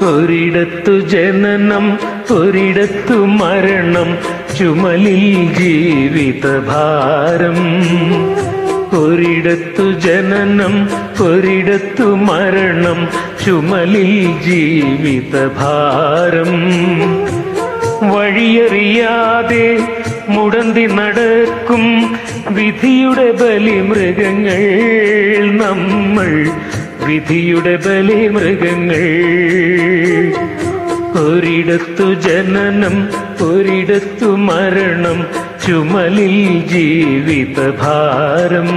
ഒരിടത്തു ജനനം ഒരിടത്തു മരണം, ചുമലിൽ ജീവിതഭാരം. ഒരിടത്തു ജനനം ഒരിടത്തു മരണം, ചുമലിൽ ജീവിതഭാരം. വഴിയറിയാതെ മുടന്തി നടക്കും വിധിയുടെ ബലിമൃഗങ്ങൾ നമ്മൾ, വിധിയുടെ ബലിമൃഗങ്ങൾ. ഒരിടത്തു ജനനം ഒരിടത്തു മരണം, ചുമലിൽ ജീവിതഭാരം.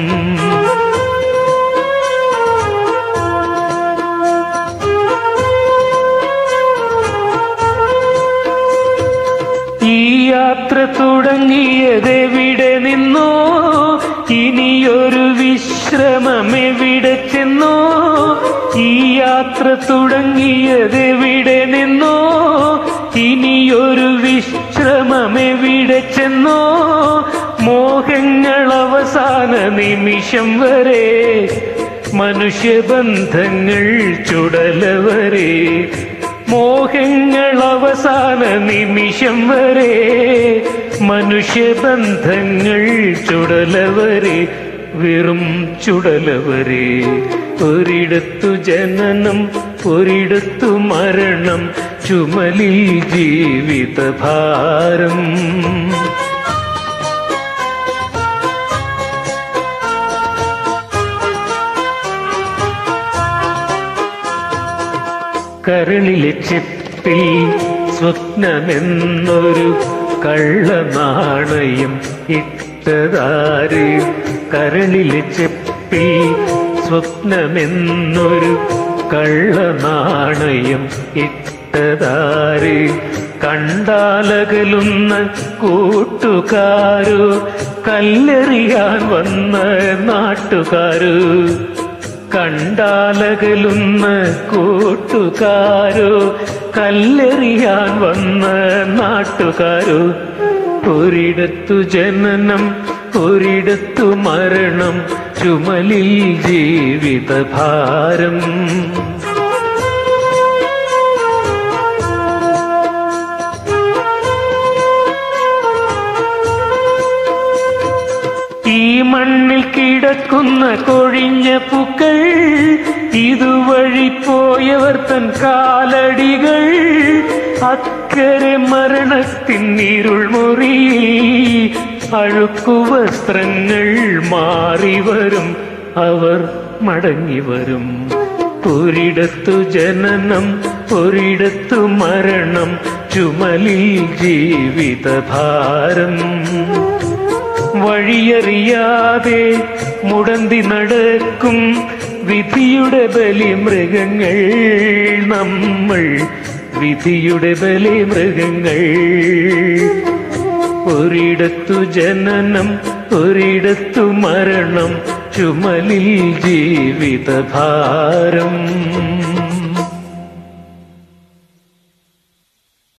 ഈ യാത്ര തുടങ്ങിയതെവിടെ നിന്നോ, ഇനിയൊരു വിശ്രമമെവിടെ ചെന്നോ. ഈ യാത്ര തുടങ്ങിയതെവിടെ നിന്നോ, ഇനിയൊരു വിശ്രമമെവിടെ ചെന്നോ. മോഹങ്ങൾ അവസാന നിമിഷം വരെ, മനുഷ്യബന്ധങ്ങൾ ചുടലവരെ. മോഹങ്ങൾ അവസാന നിമിഷം വരെ, മനുഷ്യബന്ധങ്ങൾ ചുടലവരെ, വെറും ചുടലവരെ. ഒരിടത്തു ജനനം ഒരിടത്തു മരണം, ചുമലിൽ ജീവിതഭാരം. കരളിലെ ചെപ്പിൽ സ്വപ്നമെന്നൊരു കള്ളനാണയം ഇട്ടതാര്. കരളിലെ ചെപ്പിൽ സ്വപ്നമെന്നൊരു കള്ളനാണയം ഇട്ടതാര്. കണ്ടാലകലുന്ന കൂട്ടുകാരോ, കല്ലെറിയാൻ വന്ന നാട്ടുകാരോ. കണ്ടാലകലുന്ന കൂട്ടുകാരോ, കല്ലെറിയാൻ വന്ന നാട്ടുകാരോ. ഒരിടത്തു ജനനം ഒരിടത്തു മരണം, ചുമലിൽ ജീവിതഭാരം. ഈ മണ്ണിൽ കിടക്കുന്ന കൊഴിഞ്ഞ പൂക്കൾ, ഇതുവഴി പോയവർ തൻ കാലടികൾ. അക്കരെ മരണത്തിൻ ഇരുൾമുറിയിൽ അഴുക്കുവസ്ത്രങ്ങൾ മാറിവരും, അവർ മടങ്ങിവരും. ഒരിടത്തു ജനനം ഒരിടത്തു മരണം, ചുമലിൽ ജീവിതഭാരം. വഴിയറിയാതെ മുടന്തി നടക്കും വിധിയുടെ ബലിമൃഗങ്ങൾ നമ്മൾ, വിധിയുടെ ബലിമൃഗങ്ങൾ. ഒരിടത്തു ജനനം ഒരിടത്തു മരണം, ചുമലിൽ ജീവിതഭാരം.